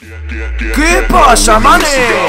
¿Qué pasa, manes?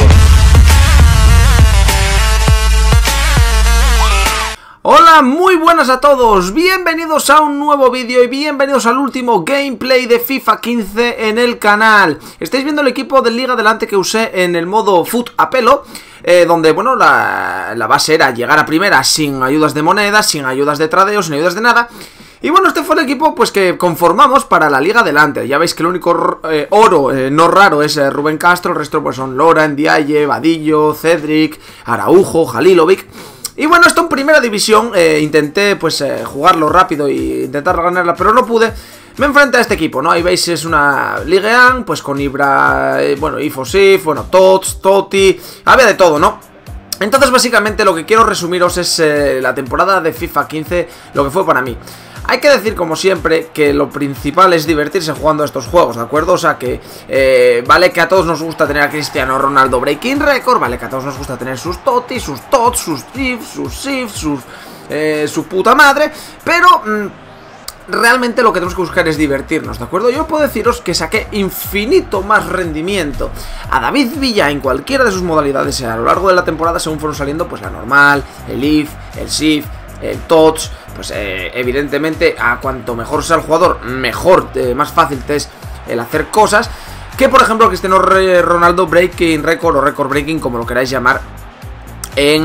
Hola, muy buenas a todos, bienvenidos a un nuevo vídeo y bienvenidos al último gameplay de FIFA 15 en el canal. Estáis viendo el equipo de Liga Adelante que usé en el modo Foot a pelo, donde, bueno, la base era llegar a primera sin ayudas de monedas, sin ayudas de tradeo, sin ayudas de nada. Y bueno, este fue el equipo pues que conformamos para la Liga Adelante. Ya veis que el único oro no raro es Rubén Castro, el resto pues son Lora, Ndiaye, Vadillo, Cedric, Araujo, Halilovic. Y bueno, esto en primera división, intenté pues jugarlo rápido e intentar ganarla, pero no pude. Me enfrenté a este equipo, ¿no? Ahí veis, es una Ligue 1, pues con Ibra, bueno, Ifosif, bueno, Tots, Totti, había de todo, ¿no? Entonces básicamente lo que quiero resumiros es la temporada de FIFA 15, lo que fue para mí. Hay que decir, como siempre, que lo principal es divertirse jugando a estos juegos, ¿de acuerdo? O sea que vale que a todos nos gusta tener a Cristiano Ronaldo breaking record, vale que a todos nos gusta tener sus Totti, sus Tots, sus If, sus Sif, su puta madre, pero realmente lo que tenemos que buscar es divertirnos, ¿de acuerdo? Yo puedo deciros que saqué infinito más rendimiento a David Villa en cualquiera de sus modalidades a lo largo de la temporada, según fueron saliendo pues la normal, el If, el Sif, el Tots. Pues evidentemente a cuanto mejor sea el jugador, mejor, más fácil te es el hacer cosas, que por ejemplo Cristiano Ronaldo breaking record o record breaking, como lo queráis llamar, en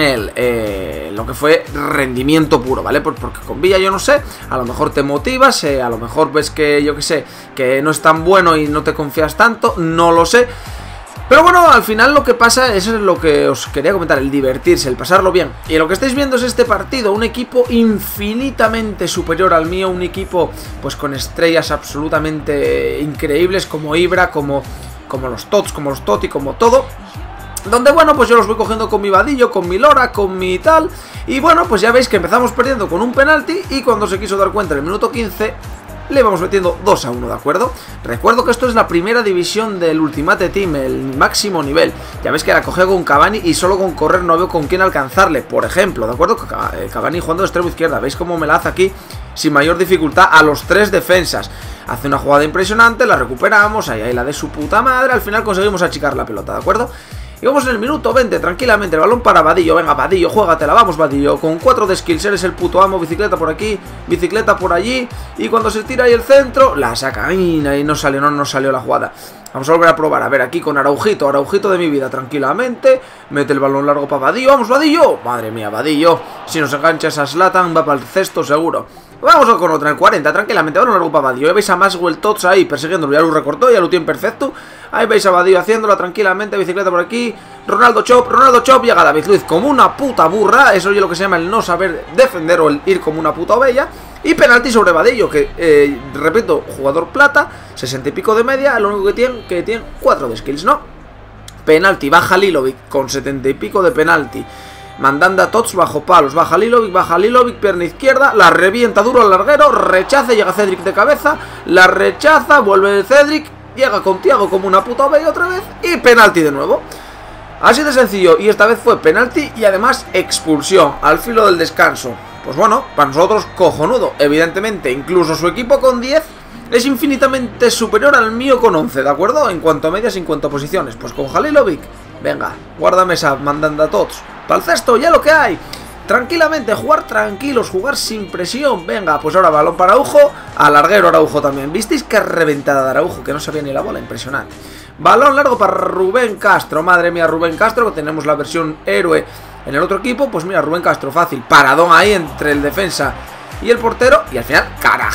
lo que fue rendimiento puro, ¿vale? Porque con Villa yo no sé, a lo mejor te motivas, a lo mejor ves que yo que sé, que no es tan bueno y no te confías tanto, no lo sé. Pero bueno, al final lo que pasa, eso es lo que os quería comentar, el divertirse, el pasarlo bien. Y lo que estáis viendo es este partido, un equipo infinitamente superior al mío, un equipo pues con estrellas absolutamente increíbles como Ibra, como los Tots, como los Totti, como todo. Donde bueno, pues yo los voy cogiendo con mi Vadillo, con mi Lora, con mi tal. Y bueno, pues ya veis que empezamos perdiendo con un penalti y cuando se quiso dar cuenta en el minuto 15... le vamos metiendo 2-1, ¿de acuerdo? Recuerdo que esto es la primera división del Ultimate Team, el máximo nivel. Ya ves que la cogí con Cavani y solo con correr no veo con quién alcanzarle, por ejemplo, ¿de acuerdo? Cavani jugando de extremo izquierda, ¿veis cómo me la hace aquí sin mayor dificultad a los tres defensas? Hace una jugada impresionante, la recuperamos, ahí la de su puta madre, al final conseguimos achicar la pelota, ¿de acuerdo? Y vamos en el minuto 20, tranquilamente, el balón para Vadillo, venga Vadillo, juégatela, vamos Vadillo, con 4 de skills, eres el puto amo, bicicleta por aquí, bicicleta por allí, y cuando se tira ahí el centro, la saca, ahí no salió la jugada. Vamos a volver a probar, a ver, aquí con Araujito de mi vida, tranquilamente, mete el balón largo para Vadillo, vamos Vadillo, madre mía Vadillo, si nos engancha esa Zlatan va para el cesto seguro. Vamos con otra, el 40, tranquilamente, balón largo para Vadillo, ahí veis a Maxwell Tots ahí persiguiéndolo, ya lo recortó, ya lo tiene perfecto. Ahí veis a Vadillo haciéndola tranquilamente, bicicleta por aquí, Ronaldo Chop, llega David Luiz como una puta burra, eso es lo que se llama el no saber defender o el ir como una puta oveja. Y penalti sobre Vadillo, que, repito, jugador plata, 60 y pico de media, lo único que tiene 4 de skills, ¿no? Penalti, va Halilovic con 70 y pico de penalti. Mandando a Tots bajo palos, va Halilovic, pierna izquierda, la revienta duro al larguero, rechaza, llega Cedric de cabeza, la rechaza, vuelve Cedric, llega con Thiago como una puta oveja otra vez y penalti de nuevo. Así de sencillo, y esta vez fue penalti y además expulsión al filo del descanso. Pues bueno, para nosotros cojonudo, evidentemente, incluso su equipo con 10 es infinitamente superior al mío con 11, ¿de acuerdo? En cuanto a medias y en cuanto a posiciones, pues con Halilovic, venga, guárdame esa mandanda a Tots, para el cesto, ya lo que hay. Tranquilamente, jugar tranquilos, jugar sin presión. Venga, pues ahora balón para Araujo, al larguero Araujo también. ¿Visteis qué reventada de Araujo? Que no sabía ni la bola, impresionante. Balón largo para Rubén Castro, madre mía Rubén Castro, que tenemos la versión héroe en el otro equipo. Pues mira, Rubén Castro, fácil, paradón ahí entre el defensa y el portero. Y al final,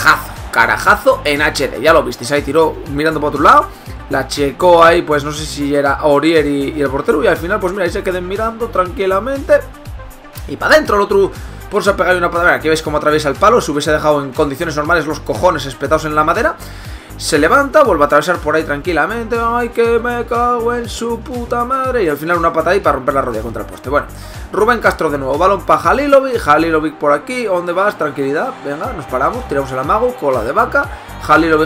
carajazo en HD. Ya lo visteis, ahí tiró mirando para otro lado. La checó ahí, pues no sé si era Aurier y el portero. Y al final, pues mira, ahí se queden mirando tranquilamente. Y para adentro el otro, por se ha pegado una patada. Aquí veis cómo atraviesa el palo. Si hubiese dejado en condiciones normales los cojones espetados en la madera. Se levanta, vuelve a atravesar por ahí tranquilamente. Ay, que me cago en su puta madre. Y al final una patada ahí para romper la rodilla contra el poste. Bueno, Rubén Castro de nuevo, balón para Halilovic por aquí. ¿Dónde vas? Tranquilidad, venga, nos paramos, tiramos el amago, cola de vaca. Halilovic,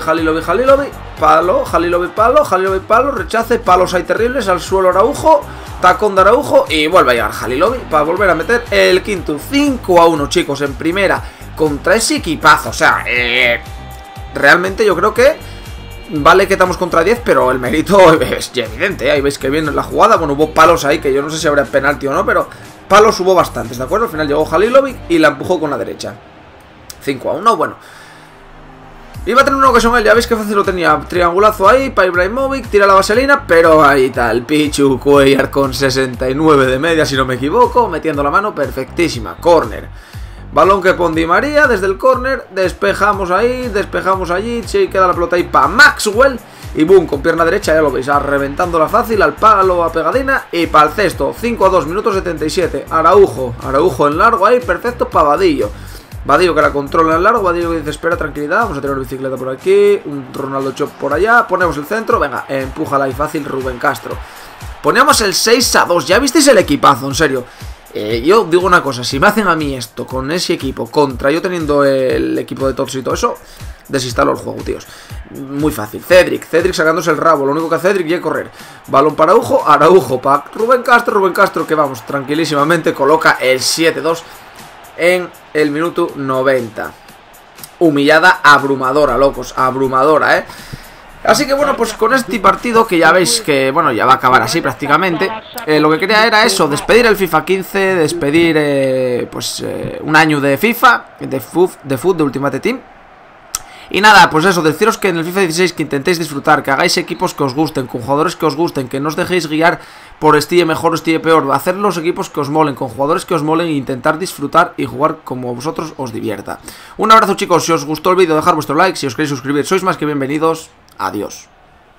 palo, Halilovic, palo, rechace, palos ahí terribles, al suelo Araujo, tacón de Araujo y vuelve a llegar Halilovic para volver a meter el quinto. 5-1, chicos, en primera, contra ese equipazo. O sea, realmente yo creo que Vale que estamos contra 10, pero el mérito es evidente, ¿eh? Ahí veis que viene la jugada. Bueno, hubo palos ahí, que yo no sé si habría penalti o no, pero palos hubo bastantes, ¿de acuerdo? Al final llegó Halilovic y la empujó con la derecha. 5-1, bueno. Iba a tener una ocasión él, ya veis que fácil lo tenía. Triangulazo ahí para Ibrahimovic, tira la vaselina, pero ahí está el Pichu Cuellar con 69 de media, si no me equivoco, metiendo la mano perfectísima. Córner. Balón que pone Di María desde el córner, despejamos ahí, despejamos allí, sí, queda la pelota ahí para Maxwell. Y boom, con pierna derecha, ya lo veis, reventándola fácil, al palo, a pegadina y para el cesto. 5-2, minuto 77. Araujo en largo ahí, perfecto para Vadillo. Vadillo que la controla en largo, Vadillo que dice espera, tranquilidad, vamos a tener una bicicleta por aquí, un Ronaldo Chop por allá, ponemos el centro, venga, empújala ahí fácil Rubén Castro. Ponemos el 6-2, ya visteis el equipazo, en serio. Yo digo una cosa, si me hacen a mí esto con ese equipo contra yo teniendo el equipo de Tots y todo eso, desinstalo el juego, tíos. Muy fácil. Cedric sacándose el rabo, lo único que hace Cedric es correr. Balón para Araujo para Rubén Castro que vamos, tranquilísimamente coloca el 7-2 en el minuto 90. Humillada abrumadora, locos, abrumadora, Así que bueno, pues con este partido que ya veis que, bueno, ya va a acabar así prácticamente, lo que quería era eso, despedir el FIFA 15, despedir un año de FIFA, de FUT, de Ultimate Team. Y nada, pues eso, deciros que en el FIFA 16 que intentéis disfrutar, que hagáis equipos que os gusten, con jugadores que os gusten, que no os dejéis guiar por estille mejor o estille peor, hacer los equipos que os molen, con jugadores que os molen e intentar disfrutar y jugar como vosotros os divierta. Un abrazo chicos, si os gustó el vídeo dejar vuestro like, si os queréis suscribir sois más que bienvenidos, adiós.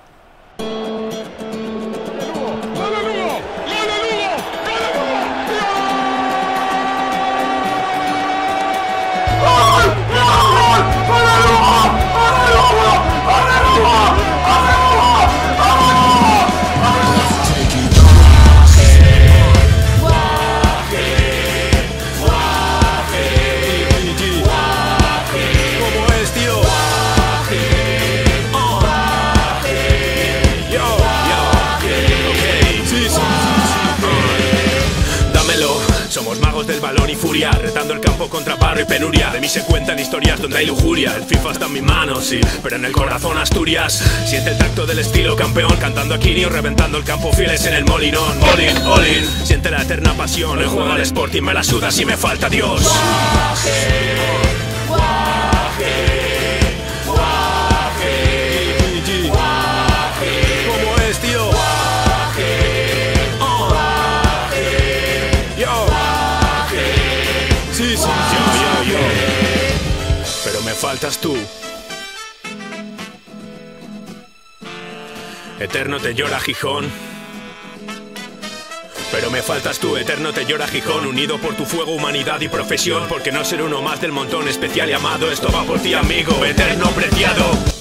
Del balón y furia, retando el campo contra barro y penuria. De mí se cuentan historias donde hay lujuria. El FIFA está en mis manos, sí, pero en el corazón Asturias. Siente el tacto del estilo campeón, cantando a Kini o reventando el campo fieles en el molinón. All in, all in, siente la eterna pasión. El juego al Sporting me la suda si me falta Dios. ¿Cómo es, tío? Pero me faltas tú. Eterno te llora Gijón. Pero me faltas tú, eterno te llora Gijón. Unido por tu fuego, humanidad y profesión. Porque no ser uno más del montón especial y amado. Esto va por ti, amigo, eterno preciado.